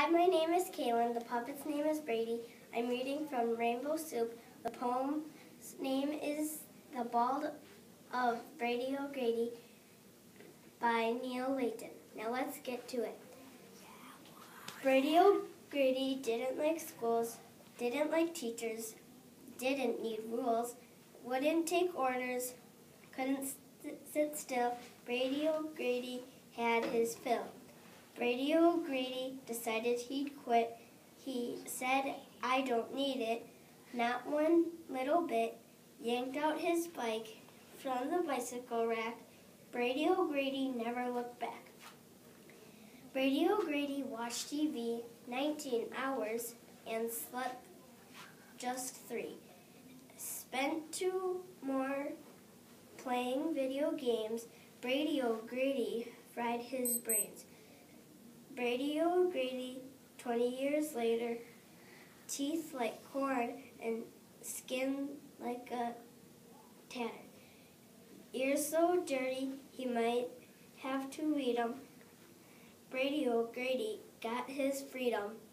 my name is Kaylynn. The puppet's name is Brady. I'm reading from Rainbow Soup. The poem's name is The Ballad of Brady Grady by Neal Layton. Now let's get to it. Brady Grady didn't like schools, didn't like teachers, didn't need rules, wouldn't take orders, couldn't sit still. Brady Grady had his fill. Brady Grady decided he'd quit. He said, "I don't need it," not one little bit, yanked out his bike from the bicycle rack. Brady Grady never looked back. Brady Grady watched TV 19 hours and slept just 3. Spent 2 more playing video games. Brady Grady fried his brains. Brady Grady, 20 years later, teeth like corn and skin like a tatter. Ears so dirty he might have to weed 'em. Brady Grady got his freedom.